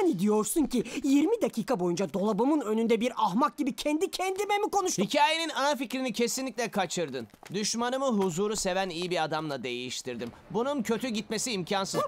Yani diyorsun ki 20 dakika boyunca dolabımın önünde bir ahmak gibi kendi kendime mi konuştum? Hikayenin ana fikrini kesinlikle kaçırdın. Düşmanımı huzuru seven iyi bir adamla değiştirdim. Bunun kötü gitmesi imkansız.